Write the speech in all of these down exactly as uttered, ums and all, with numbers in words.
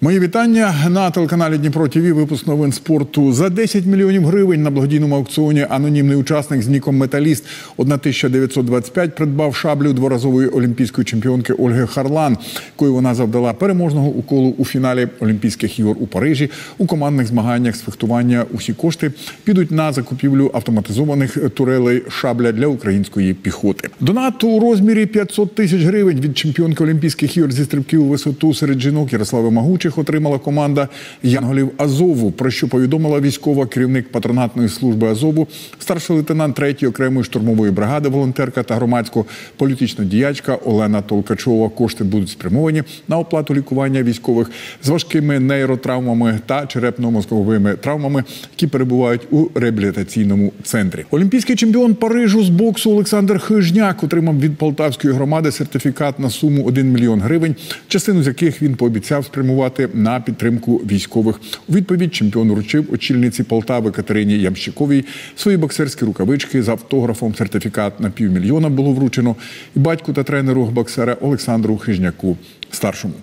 Мої вітання на телеканалі Дніпро ТВ. Випуск новин спорту. За десять мільйонів гривень на благодійному аукціоні анонімний учасник з ніком «Металіст» тисяча дев'ятсот двадцять п'ять придбав шаблю дворазової олімпійської чемпіонки Ольги Харлан, якою вона завдала переможного уколу у фіналі Олімпійських ігор у Парижі. У командних змаганнях з фехтування усі кошти підуть на закупівлю автоматизованих турелей шабля для української піхоти. Донат у розмірі п'ятсот тисяч гривень від чемпіонки Олімпійських ігор зі стрибків у висоту серед жінок Ярослави Магучих отримала команда «Янголів Азову», про що повідомила військова керівник патронатної служби Азову, старший лейтенант третьої окремої штурмової бригади, волонтерка та громадсько-політична діячка Олена Толкачова. Кошти будуть спрямовані на оплату лікування військових з важкими нейротравмами та черепно-мозковими травмами, які перебувають у реабілітаційному центрі. Олімпійський чемпіон Парижу з боксу Олександр Хижняк отримав від полтавської громади сертифікат на суму один мільйон гривень, частину з яких він пообіцяв спрямувати на підтримку військових. У відповідь чемпіон вручив очільниці Полтави Катерині Ямщиковій свої боксерські рукавички з автографом. Сертифікат на півмільйона було вручено і батьку та тренеру боксера Олександру Хижняку старшому.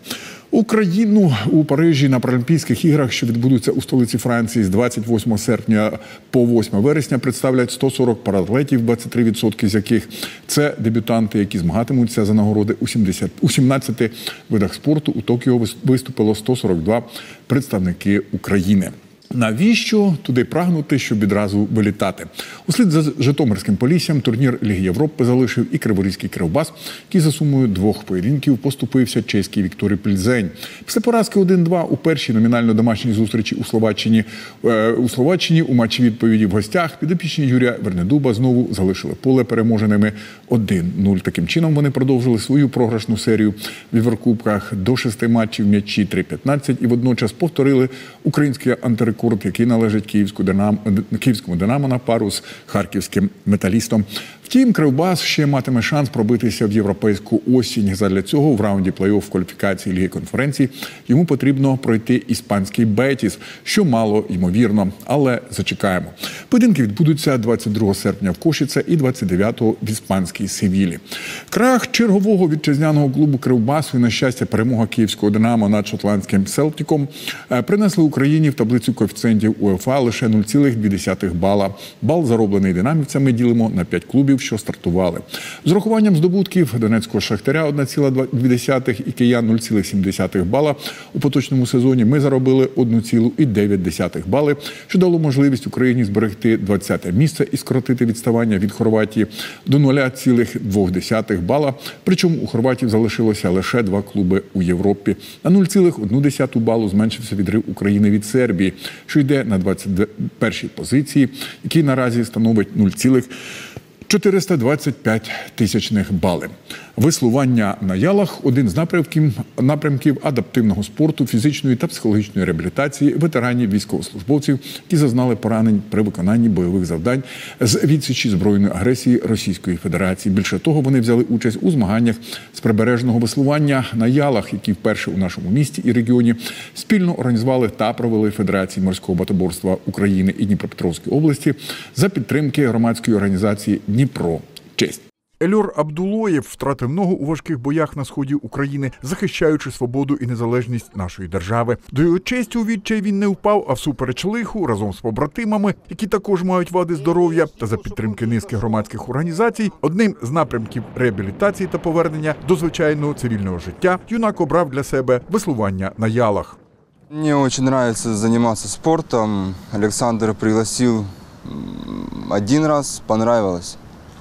Україну у Парижі на Паралімпійських іграх, що відбудуться у столиці Франції з двадцять восьмого серпня по восьме вересня, представлять сто сорок паратлетів, двадцять три відсотки з яких це дебютанти, які змагатимуться за нагороди у сімнадцяти видах спорту. У Токіо виступило сто сорок два представники України. Навіщо туди прагнути, щоб відразу вилітати? Услід за Житомирським Поліссям турнір Ліги Європи залишив і Криворізький Кривбас, який за сумою двох поєдинків поступився чеській Вікторії Пльзень. Після поразки один-два у першій номінально домашній зустрічі у Словаччині, е, у Словаччині у матчі відповіді в гостях підопічні Юрія Вернедуба знову залишили поле переможеними один нуль. Таким чином вони продовжили свою програшну серію в Єврокубках до шести матчів м'ячі три п'ятнадцять і водночас повторили український антирекорд, який належить Київському Динамо, Київському Динамо на пару з харківським Металістом. Втім, Кривбас ще матиме шанс пробитися в європейську осінь. Задля цього в раунді плей-офф кваліфікації Ліги конференцій йому потрібно пройти іспанський Бетіс, що мало ймовірно, але зачекаємо. Поєдинки відбудуться двадцять другого серпня в Кошице і двадцять дев'ятого в іспанській Севілі. Крах чергового вітчизняного клубу Кривбасу і, на щастя, перемога Київського Динамо над шотландським Селтіком принесли Україні в таблицю коефіцієнтів УЄФА лише нуль цілих дві десятих бала. Бал, зароблений динамівцями, ділимо на п'ять клубів, що стартували. З урахуванням здобутків Донецького Шахтаря одна ціла дві десятих і Киян нуль цілих сім десятих бала у поточному сезоні ми заробили одну цілу дев'ять десятих бали, що дало можливість Україні зберегти двадцяте місце і скоротити відставання від Хорватії до нуль цілих дві десятих бала. Причому у хорватів залишилося лише два клуби у Європі. На нуль цілих одну десяту балу зменшився відрив України від Сербії, що йде на двадцять першій позиції, який наразі становить нуль цілих чотириста двадцять п'ять тисячних бали. Веслування на ялах – один з напрямків, напрямків адаптивного спорту, фізичної та психологічної реабілітації ветеранів військовослужбовців, які зазнали поранень при виконанні бойових завдань з відсічі збройної агресії Російської Федерації. Більше того, вони взяли участь у змаганнях з прибережного веслування на ялах, які вперше у нашому місті і регіоні спільно організували та провели Федерації морського мотоборства України і Дніпропетровської області за підтримки громадської організації «Дніпро. Честь». Ельор Абдулоєв втратив ногу у важких боях на сході України, захищаючи свободу і незалежність нашої держави. До його честі у відчай він не впав, а всупереч лиху разом з побратимами, які також мають вади здоров'я, та за підтримки низки громадських організацій, одним з напрямків реабілітації та повернення до звичайного цивільного життя юнак обрав для себе веслування на ялах. Мне очень нравится заниматься спортом. Александр пригласил один раз, понравилось.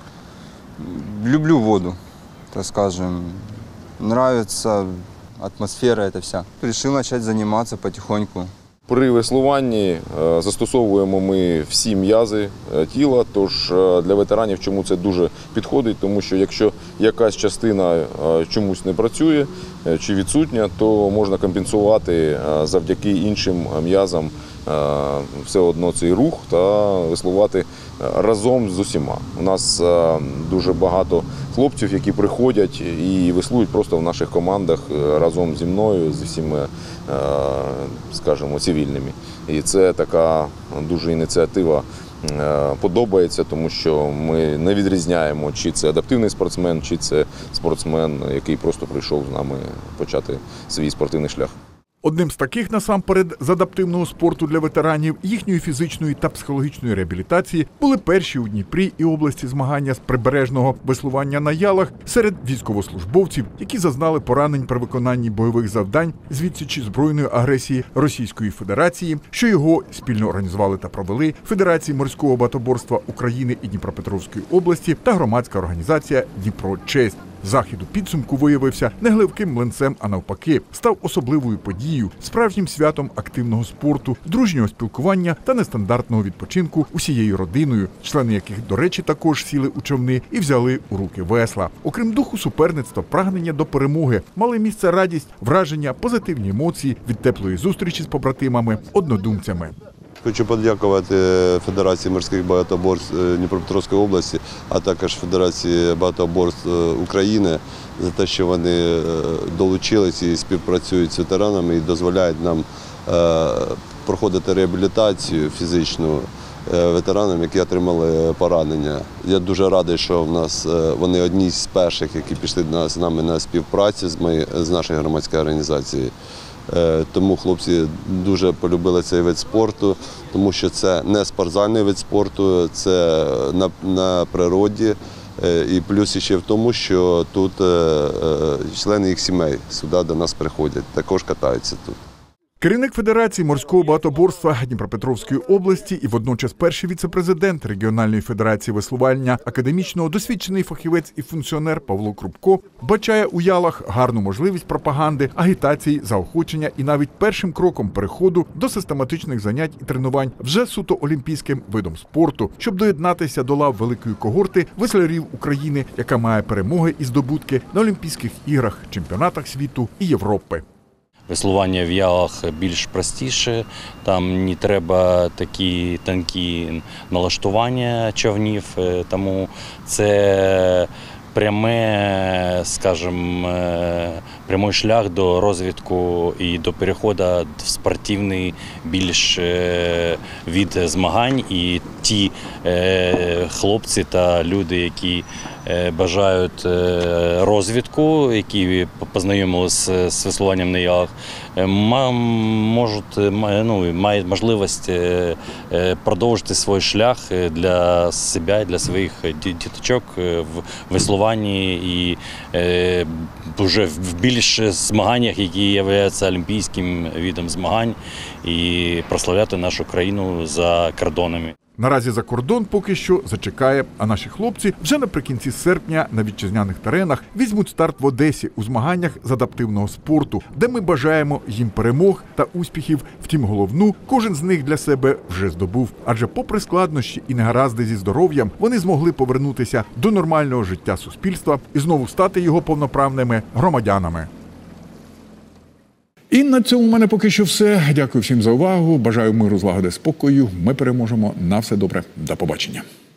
Люблю воду, так скажем. Нравится атмосфера эта вся. Решил начать заниматься потихоньку. При веслуванні застосовуємо ми всі м'язи тіла, тож для ветеранів чому це дуже підходить, тому що якщо якась частина чомусь не працює чи відсутня, то можна компенсувати завдяки іншим м'язам все одно цей рух та веслувати разом з усіма. У нас дуже багато хлопців, які приходять і веслують просто в наших командах разом зі мною, зі всіма, скажімо, цивільними. І це така дуже ініціатива подобається, тому що ми не відрізняємо, чи це адаптивний спортсмен, чи це спортсмен, який просто прийшов з нами почати свій спортивний шлях. Одним з таких, насамперед, з адаптивного спорту для ветеранів, їхньої фізичної та психологічної реабілітації були перші у Дніпрі і області змагання з прибережного веслування на ялах серед військовослужбовців, які зазнали поранень при виконанні бойових завдань з відсічі збройної агресії Російської Федерації, що його спільно організували та провели Федерації морського багатоборства України і Дніпропетровської області та громадська організація «Дніпро-Честь». Захід у підсумку виявився не гливким млинцем, а навпаки, став особливою подією, справжнім святом активного спорту, дружнього спілкування та нестандартного відпочинку усією родиною, члени яких, до речі, також сіли у човни і взяли у руки весла. Окрім духу суперництва, прагнення до перемоги, мали місце радість, враження, позитивні емоції від теплої зустрічі з побратимами, однодумцями. Хочу подякувати Федерації морських багатоборств Дніпропетровської області, а також Федерації багатоборств України за те, що вони долучились і співпрацюють з ветеранами і дозволяють нам проходити реабілітацію фізичну ветеранам, які отримали поранення. Я дуже радий, що в нас вони одні з перших, які пішли з нами на співпрацю з, моєї, з нашої громадської організації. Тому хлопці дуже полюбили цей вид спорту, тому що це не спортзальний вид спорту, це на, на природі. І плюс ще в тому, що тут члени їх сімей сюди до нас приходять, також катаються тут. Керівник Федерації морського багатоборства Дніпропетровської області і водночас перший віце-президент регіональної федерації веслування, академічного досвідчений фахівець і функціонер Павло Крупко бачає у ялах гарну можливість пропаганди, агітації, заохочення і навіть першим кроком переходу до систематичних занять і тренувань вже суто олімпійським видом спорту, щоб доєднатися до лав великої когорти веслярів України, яка має перемоги і здобутки на Олімпійських іграх, чемпіонатах світу і Європи. Веслування в ялах більш простіше, там не треба такі тонкі налаштування човнів, тому це пряме, скажімо, прямий шлях до розвитку і до переходу в спортивний більш від змагань. І ті хлопці та люди, які бажають розвитку, які познайомилися з веслуванням на ялах, можуть, ну, мають можливість продовжити свій шлях для себе, для своїх діточок в веслуванні і вже в більш змаганнях, які являються олімпійським видом змагань, і прославляти нашу країну за кордонами. Наразі за кордон поки що зачекає, а наші хлопці вже наприкінці серпня на вітчизняних теренах візьмуть старт в Одесі у змаганнях з адаптивного спорту, де ми бажаємо їм перемог та успіхів. Втім, головну кожен з них для себе вже здобув. Адже попри складнощі і негаразди зі здоров'ям, вони змогли повернутися до нормального життя суспільства і знову стати його повноправними громадянами. І на цьому в мене поки що все. Дякую всім за увагу. Бажаю миру, злагоди, спокою. Ми переможемо. На все добре. До побачення.